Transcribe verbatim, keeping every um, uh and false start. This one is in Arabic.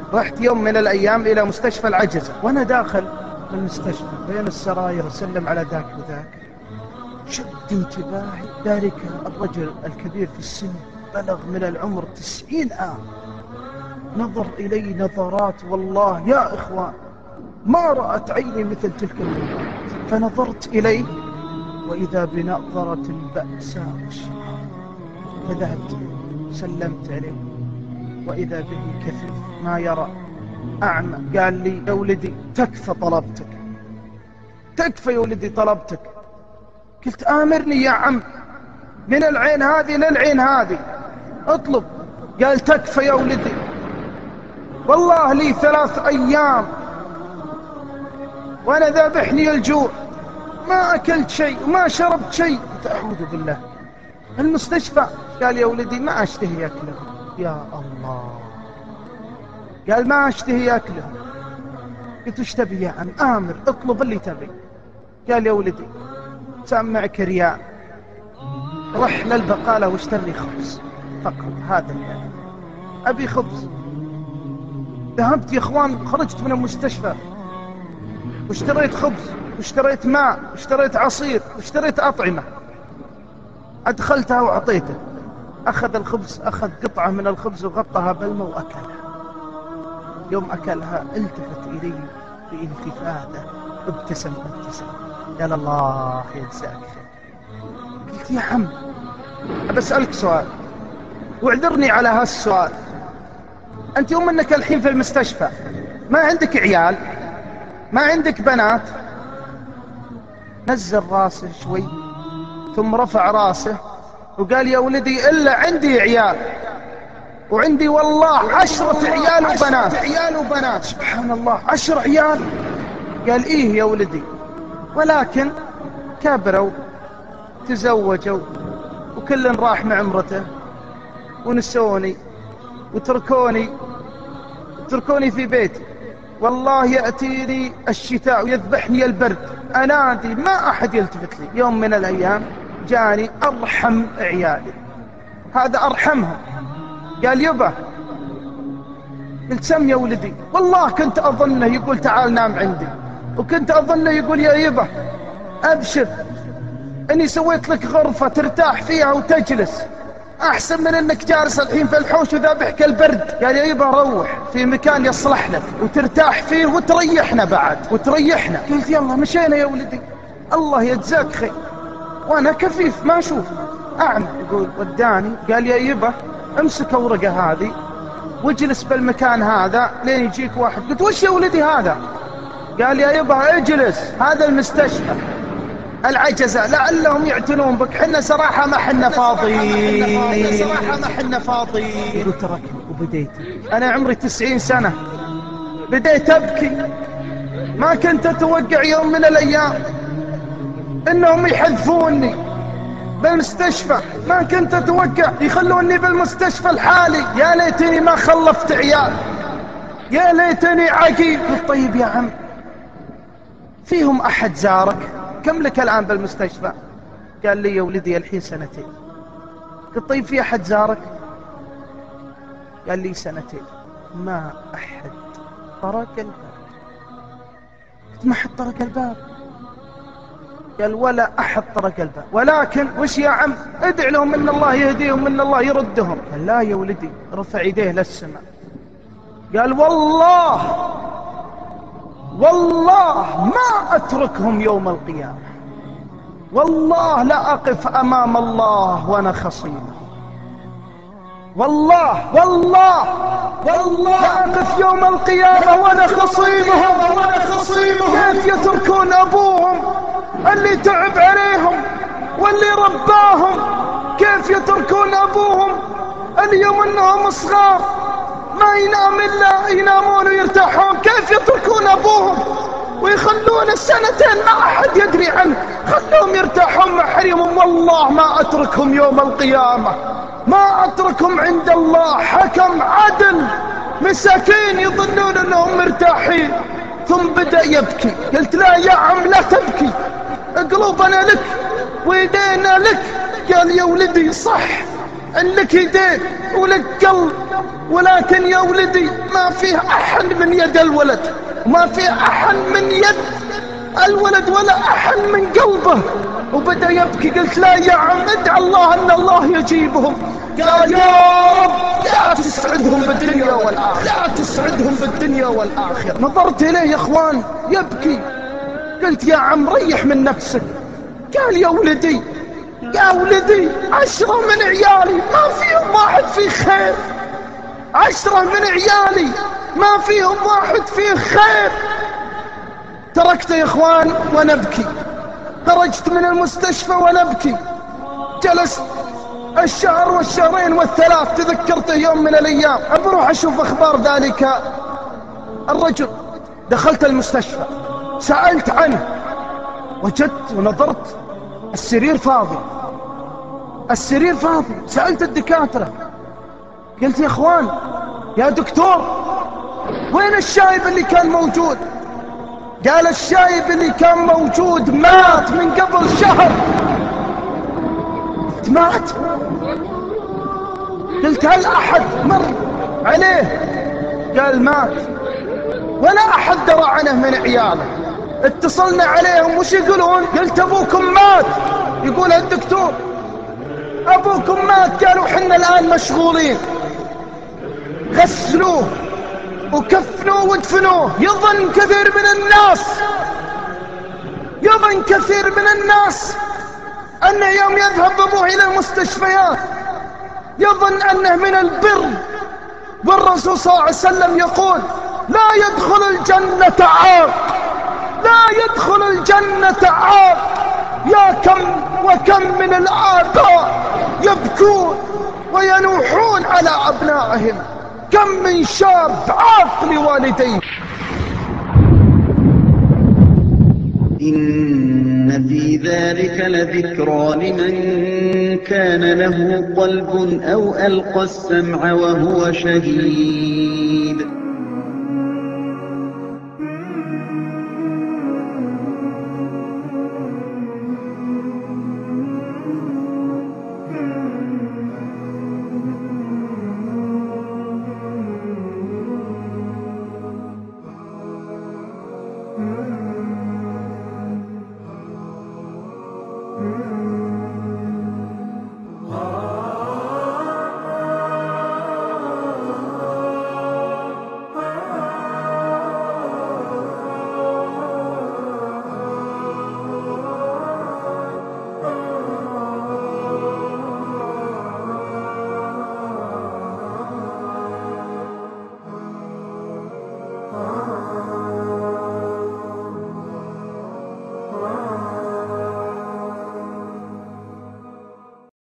رحت يوم من الأيام إلى مستشفى العجزة، وأنا داخل المستشفى بين السراير أسلم على ذاك وذاك، شد انتباهي ذلك الرجل الكبير في السن، بلغ من العمر تسعين عام، نظر إلي نظرات والله يا إخوان ما رأت عيني مثل تلك النظرات. فنظرت إليه وإذا بنظرة بأساء والشعار، فذهبت سلمت عليه وإذا به كفيف ما يرى أعمى. قال لي يا ولدي تكفى طلبتك، تكفى يا ولدي طلبتك. قلت آمرني يا عم، من العين هذه للعين هذه اطلب. قال تكفى يا ولدي، والله لي ثلاث أيام وأنا ذابحني الجوع، ما أكلت شيء وما شربت شيء. قلت أعوذ بالله. المستشفى قال يا ولدي ما أشتهي أكله. يا الله. قال ما أشتهي أكله. قلت وش تبي يا عم؟ آمر اطلب اللي تبي. قال يا ولدي سامعك ريال، رح للبقالة واشتري خبز فقط، هذا يعني أبي خبز. ذهبت يا إخوان، خرجت من المستشفى واشتريت خبز واشتريت ماء واشتريت عصير واشتريت أطعمة، أدخلتها وعطيته. أخذ الخبز، أخذ قطعة من الخبز وغطها بالماء وأكلها. يوم أكلها التفت إلي بانتفاضة، ابتسم ابتسم قال الله يجزاك خير. قلت يا عم بسألك سؤال واعذرني على هالسؤال، أنت يوم أنك الحين في المستشفى ما عندك عيال، ما عندك بنات؟ نزل راسه شوي ثم رفع راسه وقال يا ولدي إلا عندي عيال، وعندي والله عشرة عيال وبنات. عيال وبنات سبحان الله، عشر عيال. قال إيه يا ولدي، ولكن كبروا تزوجوا وكل راح مع امرته ونسوني وتركوني تركوني في بيتي. والله يأتيني الشتاء ويذبحني البرد، أنادي ما أحد يلتفت لي. يوم من الأيام جاني أرحم عيالي، هذا أرحمهم. قال يبا. قلت سم يا ولدي. والله كنت أظنه يقول تعال نام عندي، وكنت أظنه يقول يا يبا أبشر أني سويت لك غرفة ترتاح فيها وتجلس، أحسن من أنك جالس الحين في الحوش وذابحك البرد. قال يا يبا روح في مكان يصلح لك وترتاح فيه وتريحنا بعد وتريحنا. قلت يلا مشينا يا ولدي، الله يجزاك خير. وأنا كفيف ما أشوف، أعمى. يقول وداني قال يا يبا امسك ورقة هذه واجلس بالمكان هذا لين يجيك واحد. قلت وش يا ولدي هذا؟ قال يا يبا اجلس، هذا المستشفى العجزة لعلهم يعتنون بك، حنا صراحة ما حنا فاضيين، صراحة ما حنا فاضيين. قلت ركب وبديت، أنا عمري تسعين سنة، بديت أبكي. ما كنت أتوقع يوم من الأيام إنهم يحذفوني بالمستشفى، ما كنت أتوقع يخلوني بالمستشفى الحالي. يا ليتني ما خلفت عيال، يا ليتني عقيم. قلت طيب يا عم فيهم أحد زارك؟ كم لك الآن بالمستشفى؟ قال لي يا ولدي الحين سنتين. قلت طيب في أحد زارك؟ قال لي سنتين. ما أحد طرق الباب. قلت ما أحد طرق الباب؟ قال ولا أحد طرق الباب، ولكن وش يا عم ادع لهم ان الله يهديهم ان الله يردهم. قال لا يا ولدي، رفع يديه للسماء قال والله والله ما أتركهم يوم القيامة، والله لا أقف أمام الله وأنا خصيمه، والله والله والله لا أقف يوم القيامة وأنا خصيمهم. وأنا خصيمهم كيف يتركون أبوهم اللي تعب عليهم واللي رباهم؟ كيف يتركون أبوهم اليوم أنهم صغار ما ينام إلا ينامون ويرتاحون؟ كيف يتركون أبوهم ويخلون السنتين ما أحد يدري عنه؟ خلوهم يرتاحون مع حريمهم. والله ما أتركهم يوم القيامة، ما أتركهم عند الله حكم عدل، مساكين يظنون أنهم مرتاحين. ثم بدأ يبكي. قلت لا يا عم لا تبكي، قلوبنا لك ويدينا لك. قال يا ولدي صح ان لك يدين ولك قلب، ولكن يا ولدي ما فيه أحن من يد الولد، وما فيه أحن من يد الولد ولا أحن من قلبه. وبدأ يبكي. قلت لا يا عم ادعى الله أن الله يجيبهم. قال يا رب لا تسعدهم بالدنيا والآخرة، لا تسعدهم بالدنيا والآخرة. نظرت إليه يا إخوان يبكي. قلت يا عم ريح من نفسك. قال يا ولدي يا ولدي عشرة من عيالي ما فيهم واحد فيه خير، عشرة من عيالي ما فيهم واحد فيه خير. تركت يا إخوان ونبكي. خرجت من المستشفى ونبكي. جلست الشهر والشهرين والثلاث. تذكرته يوم من الأيام أبروح أشوف أخبار ذلك الرجل. دخلت المستشفى سألت عنه، وجدت ونظرت السرير فاضي، السرير فاضي. سألت الدكاترة قلت يا إخوان يا دكتور وين الشايب اللي كان موجود؟ قال الشايب اللي كان موجود مات من قبل شهر. مات. قلت هل أحد مر عليه؟ قال مات، ولا أحد درى عنه من عياله. اتصلنا عليهم وش يقولون؟ قلت أبوكم مات. يقول الدكتور أبوكم مات. قالوا حنا الآن مشغولين. غسلوه وكفنوه ودفنوه. يظن كثير من الناس يظن كثير من الناس أنه يوم يذهب أبوه إلى المستشفيات يظن أنه من البر. والرسول صلى الله عليه وسلم يقول لا يدخل الجنة عاق، لا يدخل الجنة عاق. يا كم وكم من الآباء يبكون وينوحون على أبنائهم. كم من شاب عاق لوالديه. إن في ذلك لذكرى لمن كان له قلب أو ألقى السمع وهو شهيد. Ah